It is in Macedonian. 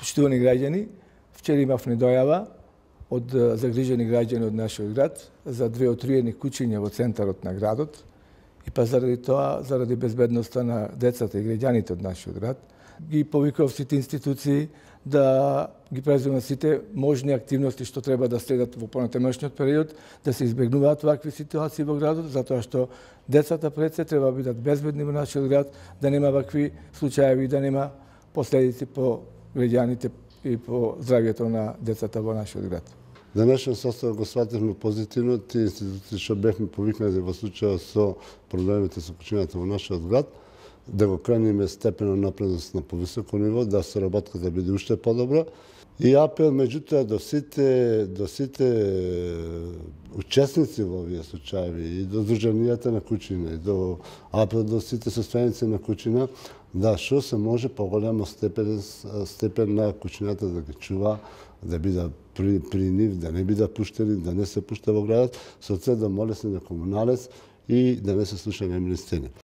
Почитувани граѓани, вчера имавме дојава од загрижени граѓани од нашиот град за 2 отруени куќиња во центарот на градот и па заради тоа, заради безбедноста на децата и граѓаните од нашиот град, ги повикав сите институции да ги преземат сите можни активности што треба да следат во понатамошниот период, да се избегнуваат вакви ситуации во градот, затоа што децата пред се треба да бидат безбедни во нашиот град, да нема вакви случаи, да нема последици по граѓаните и по здравјето на децата во нашиот град. Денешен состав го свативме позитивно, тие институции што бевме повикнати во случајот со проблемите со куќињата во нашиот град, да го кренеме степено напредност на повисоко ниво, да соработката биде уште подобра. И апел меѓутоа до сите учесници во овие случаи, и до здруженијата на куќина, и до апел до сите состојаници на куќина, да што се може поголема степен на куќината да ги чува, да биде при нив, да не биде пуштени, да не се пушта во градот, со цел да молесне на комуналец и да не се слуша немни сцени.